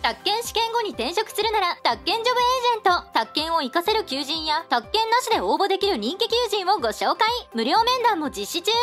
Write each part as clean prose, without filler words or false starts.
宅建試験後に転職するなら、宅建ジョブエージェント。宅建を活かせる求人や、宅建なしで応募できる人気求人をご紹介。無料面談も実施中。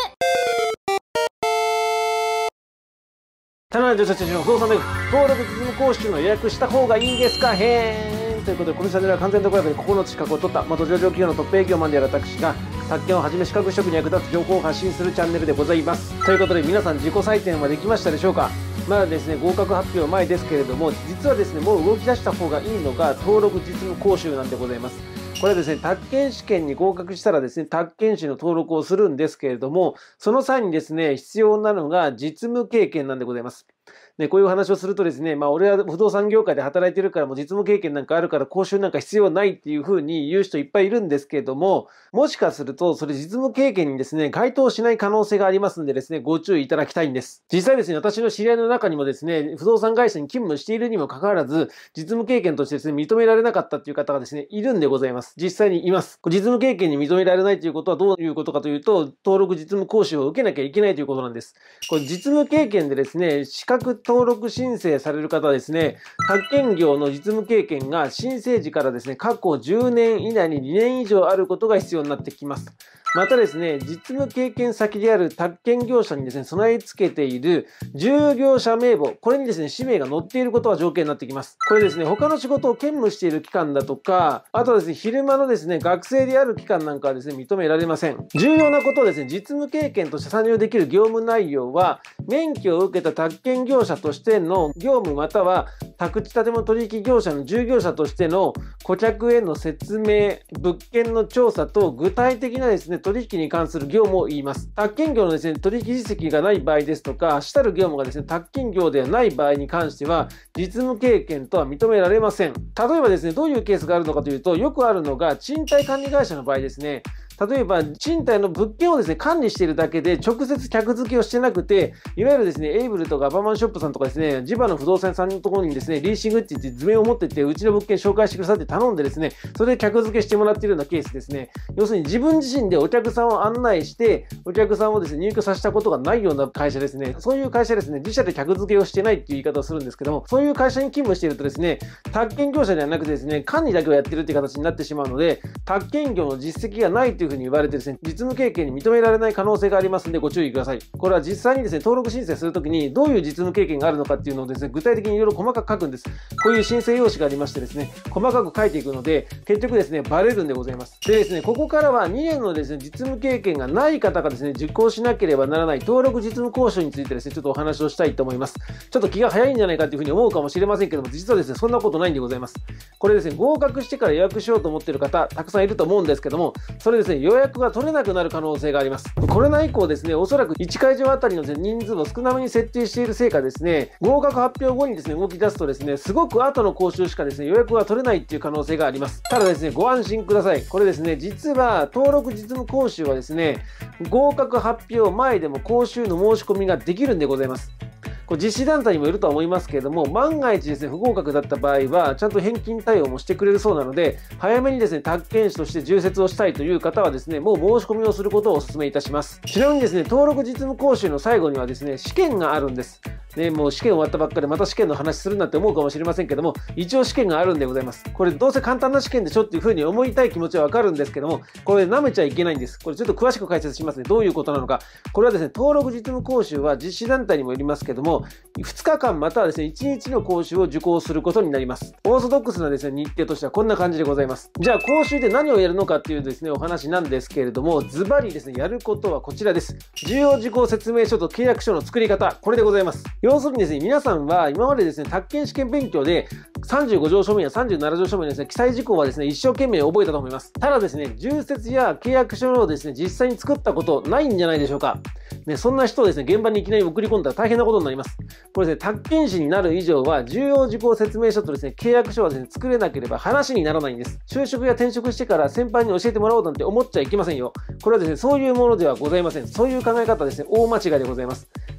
田中女子の不動産大学登録実務講習の予約した方がいいんですかへーということで、このチャンネルは完全独学で9の資格を取った元上場企業のトップ営業マンである私が宅建をはじめ資格取得に役立つ情報を発信するチャンネルでございます。ということで、皆さん自己採点はできましたでしょうか。まだですね、合格発表前ですけれども、実はですね、もう動き出した方がいいのが登録実務講習なんでございます。これはですね、宅建試験に合格したらですね、宅建士の登録をするんですけれども、その際にですね、必要なのが実務経験なんでございます。ね、こういう話をするとですね、俺は不動産業界で働いてるからもう実務経験なんかあるから講習なんか必要ないっていうふうに言う人いっぱいいるんですけれども、もしかするとそれ実務経験にですね、該当しない可能性がありますんでですね、ご注意いただきたいんです。実際ですね、私の知り合いの中にもですね、不動産会社に勤務しているにもかかわらず、実務経験としてですね、認められなかったっていう方がですね、いるんでございます。実際にいます。実務経験に認められないということはどういうことかというと、登録実務講習を受けなきゃいけないということなんです。これ実務経験でですね、資格登録申請される方はですね、宅建業の実務経験が申請時からですね、過去10年以内に2年以上あることが必要になってきます。またですね、実務経験先である宅建業者にですね、備え付けている従業者名簿、これにですね、氏名が載っていることが条件になってきます。これですね、他の仕事を兼務している期間だとか、あとはですね、昼間のですね、学生である期間なんかはですね、認められません。重要なことはですね、実務経験として参入できる業務内容は、免許を受けた宅建業者としての業務または宅地建物取引業者の従業者としての顧客への説明、物件の調査と具体的なですね、取引に関する業務を言います。宅建業のですね、取引実績がない場合ですとか、主たる業務がですね、宅建業ではない場合に関しては、実務経験とは認められません。例えばですね、どういうケースがあるのかというと、よくあるのが賃貸管理会社の場合ですね。例えば、賃貸の物件をですね、管理しているだけで、直接客付けをしてなくて、いわゆるですね、エイブルとかアパマンショップさんとかですね、地場の不動産屋さんのところにですね、リーシングって言って図面を持ってって、うちの物件紹介してくださって頼んでですね、それで客付けしてもらっているようなケースですね。要するに自分自身でお客さんを案内して、お客さんをですね、入居させたことがないような会社ですね。そういう会社ですね、自社で客付けをしてないっていう言い方をするんですけども、そういう会社に勤務しているとですね、宅建業者ではなくてですね、管理だけをやってるっていう形になってしまうので、宅建業の実績がないというふうに言われてですね、実務経験に認められない可能性がありますのでご注意ください。これは実際にですね、登録申請するときにどういう実務経験があるのかっていうのをですね、具体的にいろいろ細かく書くんです。こういう申請用紙がありましてですね、細かく書いていくので、結局ですね、バレるんでございます。でですね、ここからは2年のですね、実務経験がない方がですね、受講しなければならない登録実務講習についてですね、ちょっとお話をしたいと思います。ちょっと気が早いんじゃないかっていうふうに思うかもしれませんけども、実はですね、そんなことないんでございます。これですね、合格してから予約しようと思っている方、たくさんいると思うんですけども、それですね、予約が取れなくなる可能性があります。コロナ以降ですね、おそらく1会場あたりの人数を少なめに設定しているせいかですね、合格発表後にですね、動き出すとですね、すごく後の講習しかですね、予約が取れないっていう可能性があります。ただですね、ご安心ください。これですね、実は登録実務講習はですね、合格発表前でも講習の申し込みができるんでございます。これ実施団体にもよるとは思いますけれども、万が一ですね、不合格だった場合は、ちゃんと返金対応もしてくれるそうなので、早めにですね、宅建士として充設をしたいという方はですね、もう申し込みをすることをお勧めいたします。ちなみにですね、登録実務講習の最後にはですね、試験があるんです。ね、もう試験終わったばっかりでまた試験の話するなって思うかもしれませんけども、一応試験があるんでございます。これどうせ簡単な試験でしょっていうふうに思いたい気持ちはわかるんですけども、これ舐めちゃいけないんです。これちょっと詳しく解説しますね。どういうことなのか。これはですね、登録実務講習は実施団体にもよりますけども、2日間またはですね、1日の講習を受講することになります。オーソドックスなですね、日程としてはこんな感じでございます。じゃあ講習で何をやるのかっていうですね、お話なんですけれども、ズバリですね、やることはこちらです。重要事項説明書と契約書の作り方、これでございます。要するにですね、皆さんは今までですね、宅建試験勉強で35条書面や37条書面ですね、記載事項はですね、一生懸命覚えたと思います。ただですね、重説や契約書をですね、実際に作ったことないんじゃないでしょうか。ね、そんな人をですね、現場にいきなり送り込んだら大変なことになります。これですね、宅建士になる以上は、重要事項説明書とですね、契約書はですね、作れなければ話にならないんです。就職や転職してから先輩に教えてもらおうなんて思っちゃいけませんよ。これはですね、そういうものではございません。そういう考え方はですね、大間違いでございます。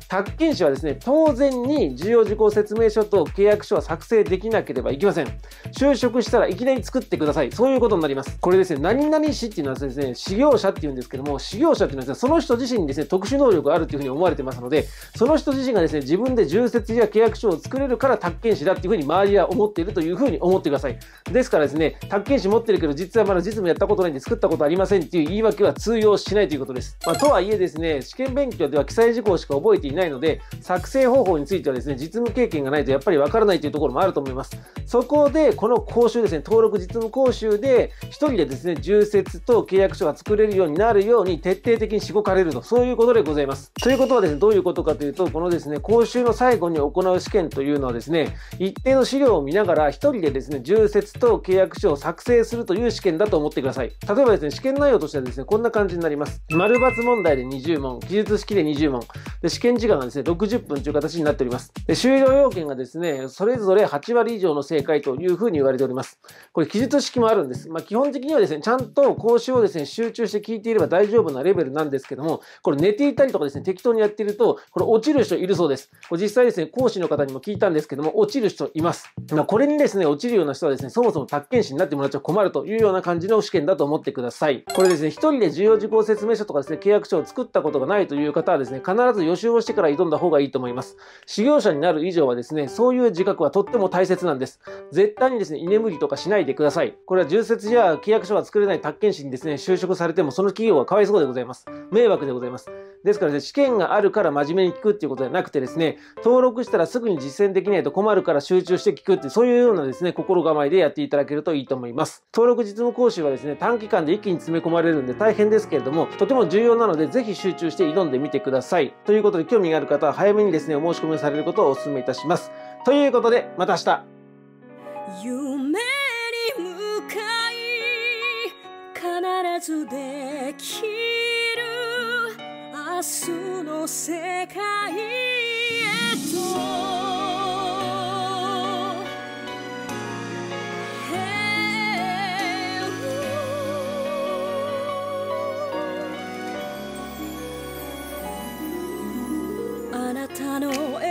宅建士はですね、当然に重要事項説明書と契約書は作成できなければいけません。就職したらいきなり作ってください。そういうことになります。これですね、何々士っていうのはですね、始業者っていうんですけども、始業者っていうのはですね、その人自身にですね、特殊能力があるっていうふうに思われてますので、その人自身がですね、自分で重説や契約書を作れるから宅建士だっていうふうに周りは思っているというふうに思ってください。ですからですね、宅建士持ってるけど実はまだ実務やったことないんで作ったことありませんっていう言い訳は通用しないということです。とはいえですね、試験勉強では記載事項しか覚えていないので、作成方法についてはですね、実務経験がないとやっぱりわからないというところもあると思います。そこで、この講習ですね、登録実務講習で、一人でですね、重説と契約書が作れるようになるように徹底的にしごかれると、そういうことでございます。ということはですね、どういうことかというと、このですね、講習の最後に行う試験というのはですね、一定の資料を見ながら、一人でですね、重説と契約書を作成するという試験だと思ってください。例えばですね、試験内容としてはですね、こんな感じになります。丸×問題で20問、記述式で20問、で試験時間がですね、60分という形になっております。で終了要件がですね、それぞれ8割以上の正解というふうに言われております。これ記述式もあるんです。基本的にはですね、ちゃんと講習をですね、集中して聞いていれば大丈夫なレベルなんですけども、これ寝ていたりとかですね、適当にやっていると、これ落ちる人いるそうです。これ実際ですね、講師の方にも聞いたんですけども、落ちる人います。これにですね、落ちるような人はですね、そもそも宅建士になってもらっちゃ困るというような感じの試験だと思ってください。これですね、一人で重要事項説明書とかですね、契約書を作ったことがないという方はですね、必ず予習をしてから挑んだ方がいいと思います。修行者になる以上はですね、そういう自覚はとっても大切なんです。絶対にですね、居眠りとかしないでください。これは重説や契約書が作れない宅建士にですね、就職されてもその企業はかわいそうでございます。迷惑でございます。ですからですね、試験があるから真面目に聞くっていうことではなくてですね、登録したらすぐに実践できないと困るから集中して聞くって、そういうようなですね、心構えでやっていただけるといいと思います。登録実務講習はですね、短期間で一気に詰め込まれるんで大変ですけれども、とても重要なので、ぜひ集中して挑んでみてください。ということで、興味がある方は早めにですね、お申し込みをされることをお勧めいたします。ということで、また明日。 夢に向かい必ずできる明日の世界へとあなたの